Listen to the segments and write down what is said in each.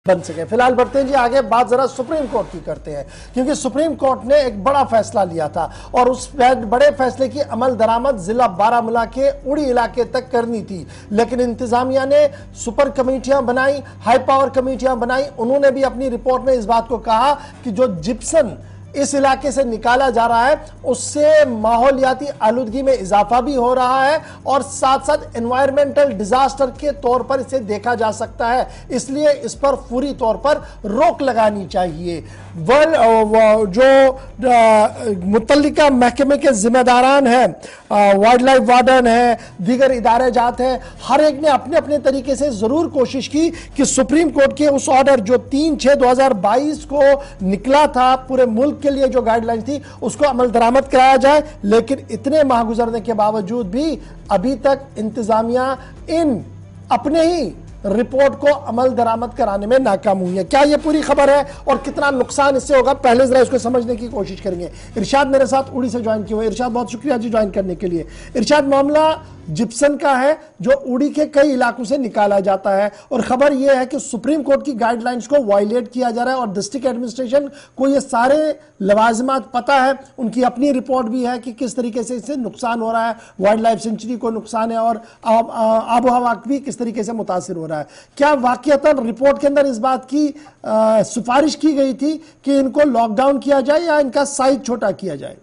बन सके। फिलहाल बढ़ते हैं जी आगे, बात जरा सुप्रीम कोर्ट की करते हैं, क्योंकि सुप्रीम कोर्ट ने एक बड़ा फैसला लिया था और उस बड़े फैसले की अमल दरामद जिला बारामूला के उड़ी इलाके तक करनी थी, लेकिन इंतजामिया ने सुपर कमेटियां बनाई, हाई पावर कमेटियां बनाई। उन्होंने भी अपनी रिपोर्ट में इस बात को कहा कि जो जिप्सम इस इलाके से निकाला जा रहा है उससे माहौलियाती आलूदगी में इजाफा भी हो रहा है और साथ साथ एनवायरमेंटल डिजास्टर के तौर पर इसे देखा जा सकता है, इसलिए इस पर पूरी तौर पर रोक लगानी चाहिए। जो मुतल्लिका महकमे के जिम्मेदारान हैं, वाइल्ड लाइफ वार्डन है, दीगर इदारे जात हैं, हर एक ने अपने अपने तरीके से जरूर कोशिश की कि सुप्रीम कोर्ट के उस ऑर्डर जो 3/6/2022 को निकला था, पूरे मुल्क के लिए जो गाइडलाइन थी, उसको अमल दरामद कराया जाए। लेकिन इतने माह गुजरने के बावजूद भी अभी तक इंतजामिया इन अपने ही रिपोर्ट को अमल दरामद कराने में नाकाम हुई है। क्या यह पूरी खबर है और कितना नुकसान इससे होगा, पहले जरा इसको समझने की कोशिश करेंगे। इरशाद मेरे साथ उड़ी से ज्वाइन किए हुए। इरशाद, बहुत शुक्रिया जी ज्वाइन करने के लिए। इरशाद, मामला जिप्सम का है जो उड़ी के कई इलाकों से निकाला जाता है और खबर यह है कि सुप्रीम कोर्ट की गाइडलाइंस को वायलेट किया जा रहा है और डिस्ट्रिक्ट एडमिनिस्ट्रेशन को ये सारे लवाजमात पता है, उनकी अपनी रिपोर्ट भी है कि किस तरीके से इससे नुकसान हो रहा है, वाइल्ड लाइफ सेंचुरी को नुकसान है और आबो हवा भी किस तरीके से मुतासिर हो रहा है। क्या वाकईतन रिपोर्ट के अंदर इस बात की सिफारिश की गई थी कि इनको लॉकडाउन किया जाए या इनका साइज छोटा किया जाए?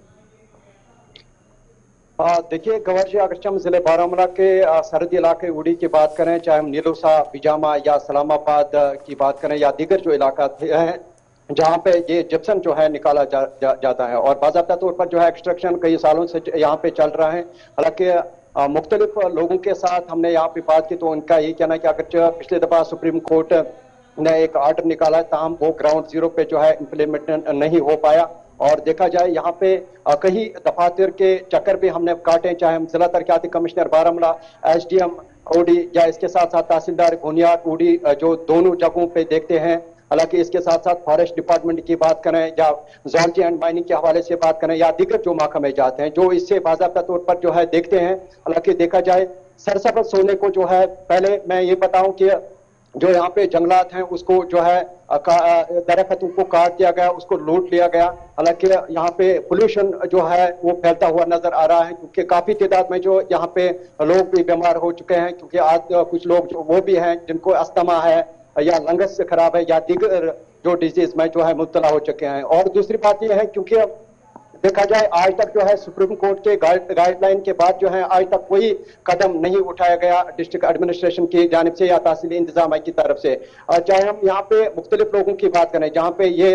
देखिए गवर जी, अगर हम जिले बारामूला के सरहदी इलाके उड़ी की बात करें, चाहे हम नीलोसा, बिजामा या सलामाबाद की बात करें या दीगर जो इलाका हैं जहाँ पे ये जिप्सम जो है निकाला जाता है और बाज़ाब्ता तौर पर जो है एक्सट्रैक्शन कई सालों से यहाँ पे चल रहा है। हालांकि मुख्तलिफ लोगों के साथ हमने यहाँ पे बात की तो उनका यही कहना है कि अगर पिछले दफा सुप्रीम कोर्ट ने एक ऑर्डर निकाला ताहम वो ग्राउंड जीरो पे जो है इम्प्लीमेंट नहीं हो पाया और देखा जाए यहाँ पे कई दफातर के चक्कर भी हमने काटे, चाहे हम जिला तरक्याती कमिश्नर बारामूला, एसडीएम उड़ी या इसके साथ साथ तहसीलदार बुनियाद उड़ी जो दोनों जगहों पे देखते हैं। हालांकि इसके साथ साथ फॉरेस्ट डिपार्टमेंट की बात करें या ज़ूलॉजी एंड माइनिंग के हवाले से बात करें या दीगर जो महकमे जाते हैं जो इससे बाज़ाब्ता तौर पर जो है देखते हैं। हालांकि देखा जाए सरसब्ज़ सोने को जो है, पहले मैं ये बताऊं कि जो यहाँ पे जंगलात हैं उसको जो है दरख्तों को काट दिया गया, उसको लूट लिया गया। हालांकि यहाँ पे पोल्यूशन जो है वो फैलता हुआ नजर आ रहा है क्योंकि काफी तादाद में जो यहाँ पे लोग भी बीमार हो चुके हैं, क्योंकि आज कुछ लोग जो वो भी हैं जिनको अस्थमा है या लंगस से खराब है या दीगर जो डिजीज में जो है मुब्तला हो चुके हैं। और दूसरी बात यह है क्योंकि देखा जाए आज तक जो है सुप्रीम कोर्ट के गाइडलाइन के बाद जो है आज तक कोई कदम नहीं उठाया गया डिस्ट्रिक्ट एडमिनिस्ट्रेशन की जानिब से या तहसीली इंतजामिया की तरफ से। चाहे हम यहाँ पे मुख्तलिफ लोगों की बात करें जहाँ पे ये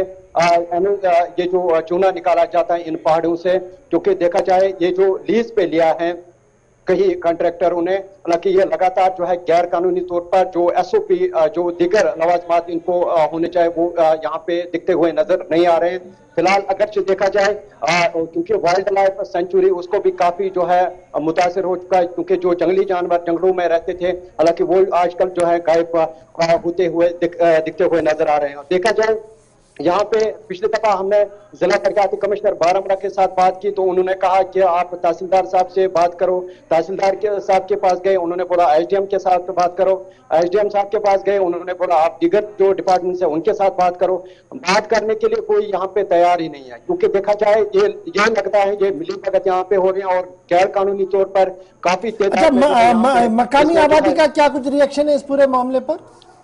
जो चूना निकाला जाता है इन पहाड़ों से, क्योंकि देखा जाए ये जो लीज पे लिया है कई कॉन्ट्रैक्टरों ने, हालांकि ये लगातार जो है गैर कानूनी तौर पर जो एसओपी जो दीगर लवाजमात इनको होने चाहिए वो यहाँ पे दिखते हुए नजर नहीं आ रहे हैं। फिलहाल अगर देखा जाए क्योंकि वाइल्ड लाइफ सेंचुरी उसको भी काफी जो है मुतासिर हो चुका है, क्योंकि जो जंगली जानवर जंगलों में रहते थे हालांकि वो आजकल जो है गायब होते हुए दिखते हुए नजर आ रहे हैं। देखा जाए यहाँ पे पिछले दफा हमने जिला तरक्याती कमिश्नर बारामूला के साथ बात की तो उन्होंने कहा कि आप तहसीलदार साहब से बात करो। तहसीलदार के साहब के पास गए, उन्होंने बोला एसडीएम के साथ बात करो। एसडीएम साहब के पास गए, उन्होंने बोला आप दीगर जो डिपार्टमेंट है उनके साथ बात करो। बात करने के लिए कोई यहाँ पे तैयार ही नहीं है, क्योंकि देखा जाए ये लगता है ये मिली भगत यहाँ पे हो रही है और गैर कानूनी तौर पर काफी मकामी आबादी का क्या कुछ रिएक्शन है इस पूरे मामले पर?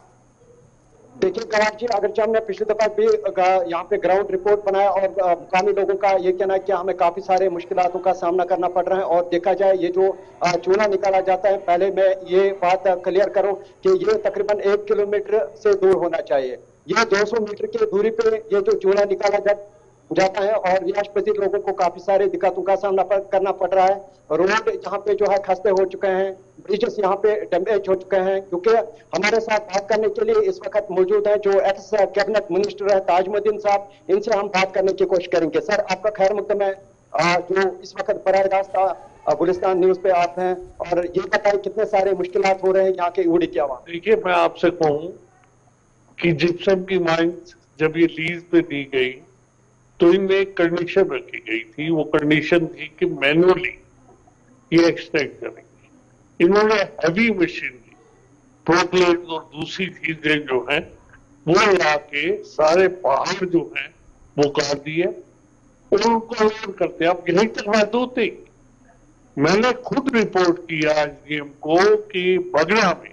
देखिए गवार जी, अगर हमने पिछली दफा भी यहाँ पे ग्राउंड रिपोर्ट बनाया और मुकामी लोगों का ये कहना है कि हमें काफी सारे मुश्किलातों का सामना करना पड़ रहा है। और देखा जाए ये जो चूना निकाला जाता है, पहले मैं ये बात क्लियर करूं कि ये तकरीबन 1 किलोमीटर से दूर होना चाहिए। ये 200 मीटर की दूरी पे ये जो चूना निकाला जाता है और रिहायश पजीर लोगों को काफी सारे दिक्कतों का सामना करना पड़ रहा है। रोड यहाँ पे जो है खस्ते हो चुके हैं, ब्रिजेस यहाँ पे डैमेज हो चुके हैं। क्योंकि हमारे साथ बात करने के लिए इस वक्त मौजूद है जो एक्स कैबिनेट मिनिस्टर है ताजुद्दीन साहब, इनसे हम बात करने की कोशिश करेंगे। सर आपका खैर मकदम है, जो इस वक्त बराह रास्त गुलिस्तान न्यूज पे आप हैं, और ये बताए कितने सारे मुश्किलात हो रहे हैं यहाँ के उड़ी की आवाम। देखिए मैं आपसे कहूँ कि जिप्सम की माइंस जब ये लीज पे दी गई तो इनमें एक कंडीशन रखी गई थी, वो कंडीशन थी कि मैनुअली ये एक्सट्रैक्ट करेंगे। इन्होंने हैवी मशीनरी, प्रोक्लेट और दूसरी चीजें जो हैं वो ला के सारे पहाड़ जो हैं वो काट दिए और उनको अलग करते। अब यहीं तक महदूद नहीं, मैंने खुद रिपोर्ट किया एसडीएम को कि बगरा में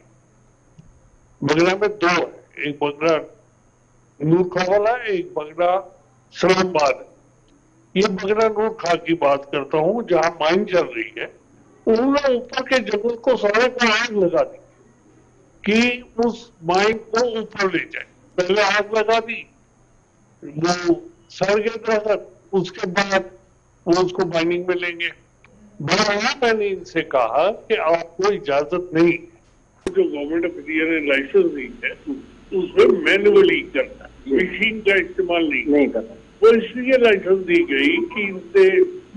दो है, एक बगरा नूर खां वाला है, एक बगरा इस्लामाबाद है। ये बगरा नूर खां की बात करता हूं जहां माइन चल रही है। उन्होंने ऊपर के जंगल को सारे को आग लगा दी कि उस माइन को ऊपर ले जाए। पहले आग लगा दी, वो सड़ गए दरख्त, उसके बाद वो उसको माइनिंग में लेंगे। बहरहाल मैंने इनसे कहा कि आपको इजाजत नहीं, जो गवर्नमेंट ऑफ इंडिया ने लाइसेंस दी है उसमें मैनुअली करना, मशीन का इस्तेमाल नहीं करना। वो इसलिए लाइसेंस दी गई कि इनसे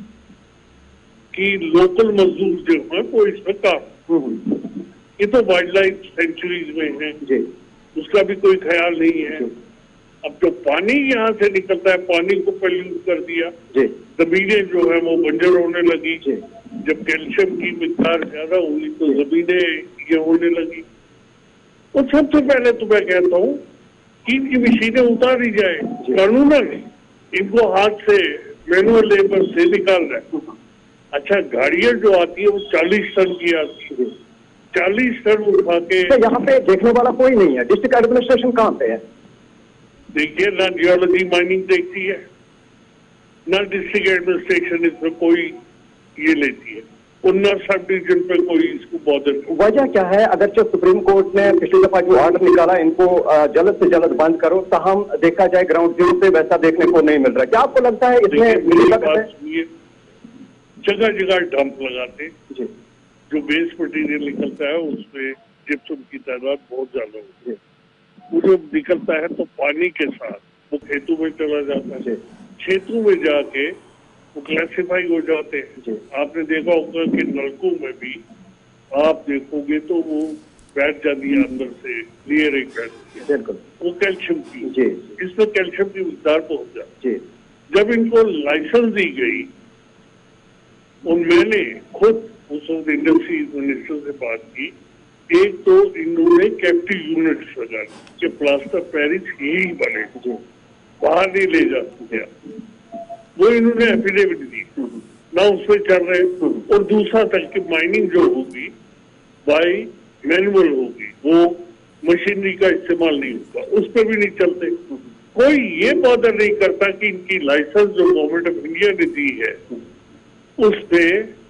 कि लोकल मजदूर जो है वो इसमें काम, ये तो वाइल्ड लाइफ सेंचुरीज में है, उसका भी कोई ख्याल नहीं है। अब जो पानी यहाँ से निकलता है, पानी को पॉल्यूट कर दिया, जमीनें जो है वो बंजर होने लगी। जब कैल्शियम की मिकदार ज्यादा हुई तो जमीनें ये होने लगी। तो सबसे पहले तो मैं कहता हूँ कि इनकी मशीनें उतार दी जाए कानूनन, इनको हाथ से मैनुअल लेबर से निकाल रहा है। अच्छा, गाड़ियां जो आती है वो 40 टन की आती है, 40 टन उठा के। तो यहाँ पे देखने वाला कोई नहीं है, डिस्ट्रिक्ट एडमिनिस्ट्रेशन कहाँ पे है? देखिए, ना जियोलॉजी माइनिंग देखती है, ना डिस्ट्रिक्ट एडमिनिस्ट्रेशन इसमें कोई ये लेती है, और ना सब डिवीजन पे कोई इसको बॉदर। वजह क्या है? अगरचे सुप्रीम कोर्ट ने पिछली दफा जो ऑर्डर निकाला इनको जल्द से जल्द बंद करो, ताहम देखा जाए ग्राउंड जीरो पे वैसा देखने को नहीं मिल रहा। क्या आपको लगता है इसमें जगह जगह डंप लगाते, जो बेस मटीरियल निकलता है उसमें जिप्सम की तादाद बहुत ज्यादा होती है। वो जब निकलता है तो पानी के साथ वो खेतों में चला जाता है, खेतों में जाके वो क्लासिफाई हो जाते हैं। आपने देखा होगा कि नलकों में भी आप देखोगे तो वो बैठ जाती है अंदर से, लेयर एक बैठ, वो कैल्शियम की, इसमें कैल्शियम की मिकदार पहुंच जाती है। जब इनको लाइसेंस दी गई और मैंने खुद उस वक्त इंडस्ट्री मिनिस्टर से बात की, एक तो इन्होंने कैप्टिव यूनिट्स लगा कि प्लास्टर पेरिस यही बने, बाहर नहीं ले जा सकते, वो इन्होंने एफिडेविट दी ना, उसमें चल रहे। और दूसरा तक कि माइनिंग जो होगी बाय मैनुअल होगी, वो मशीनरी का इस्तेमाल नहीं होगा, उस पर भी नहीं चलते। कोई ये बॉदर नहीं करता कि इनकी लाइसेंस जो गवर्नमेंट ऑफ इंडिया ने दी है उस पे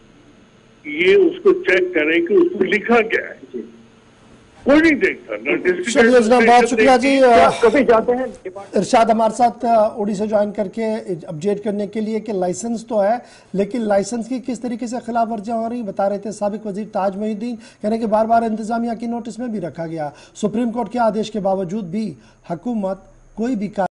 ये उसको चेक करें कि उसमें लिखा क्या है, कोई नहीं देखता ना। बहुत शुक्रिया जी। कभी जाते हैं इरशाद हमारे साथ ओडी से ज्वाइन करके अपडेट करने के लिए कि लाइसेंस तो है, लेकिन लाइसेंस की किस तरीके से खिलाफ वर्जियां हो रही बता रहे थे साबिक वजीर ताज मोहिउद्दीन, कहने कि बार बार इंतजामिया की नोटिस में भी रखा गया। सुप्रीम कोर्ट के आदेश के बावजूद भी हुकूमत कोई भी